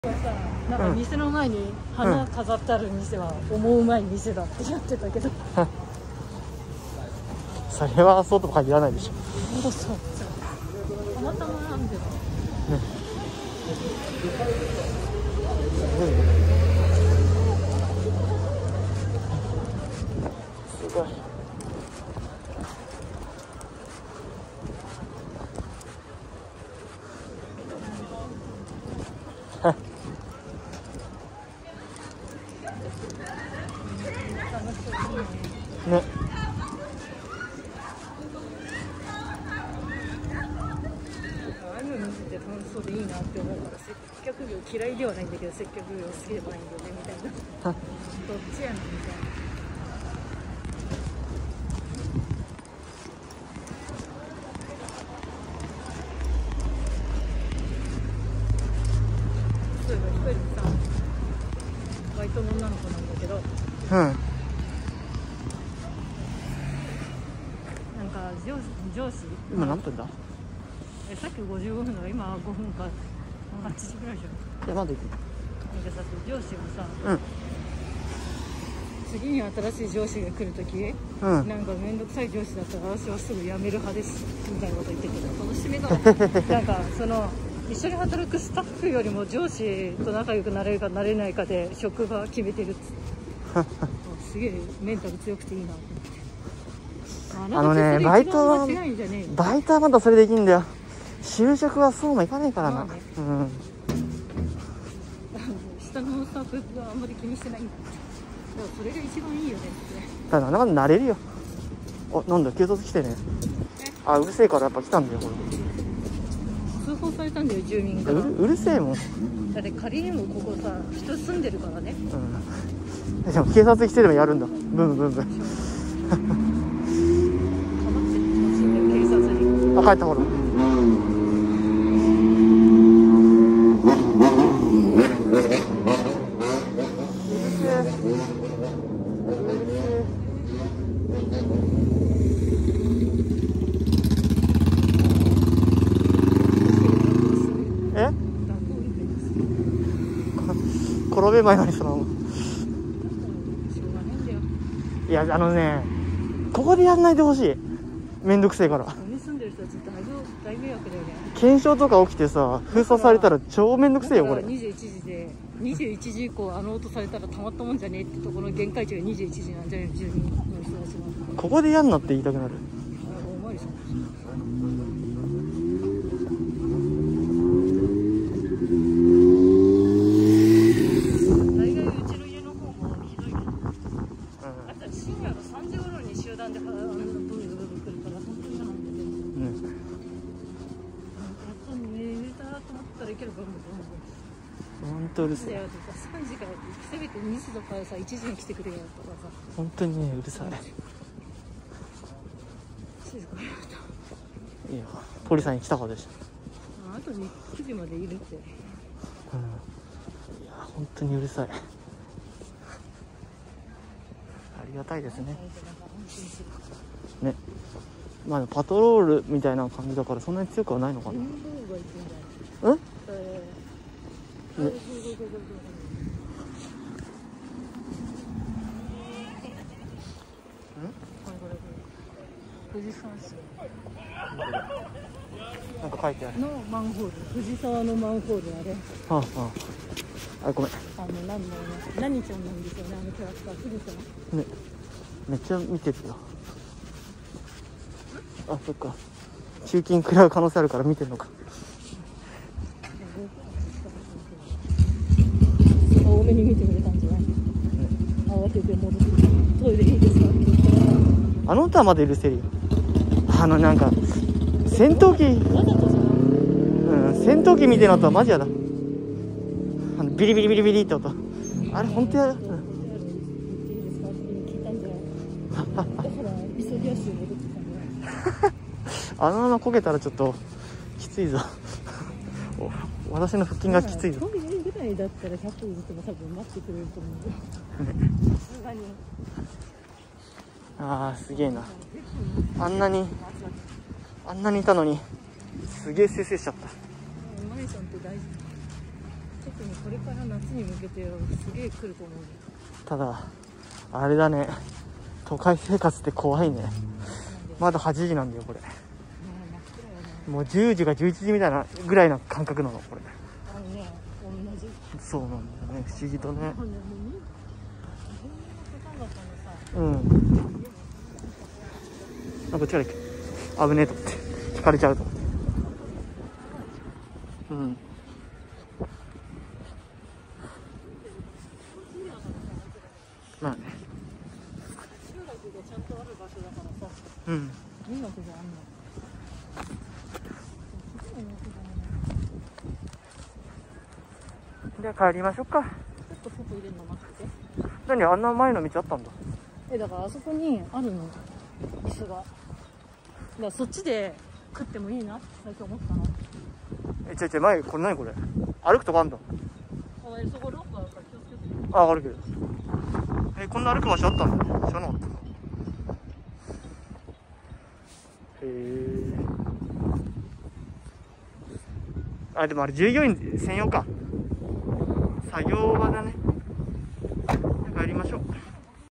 なんか店の前に花飾ってある店は思うまい店だってやってたけど、 それはそうとも限らないでしょ。 そうそう、たまたまなんでだ、 すごい。ね。 ああいうの見てて楽しそうでいいなって思うから、接客業嫌いではないんだけど接客業好きでもないんだよねみたいなどっちやねんみたいな。そういえば一人さ、バイトの女の子なんだけど、なんか上司今何分だ？ さっき55分だから今5分か8時ぐらいじゃん。 いや、まだ行く。 なんかさ、上司がさ、次に新しい上司が来るとき、なんか面倒くさい上司だったら私はすぐ辞める派ですみたいなこと言ってて、その締めがなんかその一緒に働くスタッフよりも上司と仲良くなれるかなれないかで職場決めてるっつってすげえメンタル強くていいなと思って。 あのね、バイトはまだそれできんだよ。就職はそうもいかないからな。 まあね、下のスタッフがあんまり気にしてないんだって。だからそれが一番いいよねって。 ただなんだ慣れるよ。あ、なんだ警察来てね。あ、うるせえからやっぱ来たんだよこ通報されたんだよ、住民かれ。 ら。 うるせえもん。 だって仮にもここさ、人住んでるからね。 でも警察来てでもやるんだ。ブンブンブン。 かまってほしいんだよ、警察に。 あ、帰ったほら。転べばいいのにその。いや、あのね、ここでやんないでほしい。めんどくせえから。 ここに住んでる人たち大迷惑だよね。 検証とか起きてさ、封鎖されたら超めんどくせえよこれ。 21時で21時以降音されたらたまったもんじゃねえってところの限界値が21時なんじゃないの、住民の人たちは。 ここでやんなって言いたくなる。 おまわりさん大概うちの家の方もひどいけど、あと深夜の3時頃に集団でブーブーブー来るから本当に嫌なんだけど、やっと寝れたと思ったらいけるかも。 本当うるせえ。 3時からせめて2時とかさ1時に来てくれよとかさ。 本当にねうるさい。 静かになった。 いいよ。ポリさんに来たからでしょ。 あと9時までいるって。 いや本当にうるさい。ありがたいですね。ね。まあパトロールみたいな感じだからそんなに強くはないのかな。ね、 富士山市なんか書いてあるのマンホール、藤沢のマンホールあれ。 あ、ごめん。 何ちゃんなんですよね、あのキャラクター。富士山ね、めっちゃ見てるよ。あ、そっか。集金食らう可能性あるから見てるのか。 多めに見てくれたんじゃない？慌てて戻ってきた。トイレいいですかって言ったら。 あの歌はまだ許せるよ。なんか戦闘機、戦闘機みたいな音はマジやだ。ビリビリビリビリって音。あれ本当や。だから急ぎ足で戻ってきたんじゃない？あのままこけたらちょっときついぞ。私の腹筋がきついぞ。 トイレぐらいだったら100歩譲っても多分待ってくれると思うよ。さすがに。 あーすげえな。あんなにいたのにすげえせいせいしちゃった。 マリさんって大事。 特にこれから夏に向けてすげえ来ると思うね。 ただあれだね、都会生活って怖いね。まだ8時なんだよこれ。もう10時か11時みたいなぐらいな感覚なのこれ。 同じ。 そうなんだよね、不思議とね。なんか力危ねえと思って引かれちゃうと思って。まあね。 集落がちゃんとある場所だからさ。迷惑じゃあんの。 じゃあ帰りましょうか。 ちょっと外入れるの待ってて。 何あんな前の道あったんだ。 だからあそこにあるの、椅子が。だからそっちで食ってもいいなって最近思ったの。 前これ何これ、歩くとこあんだ。 そこロープあるから気をつけて。 あ、歩ける。こんな歩く場所あったんだね。知らなかった。あ、でもあれ従業員専用か。作業場だね。帰りましょう。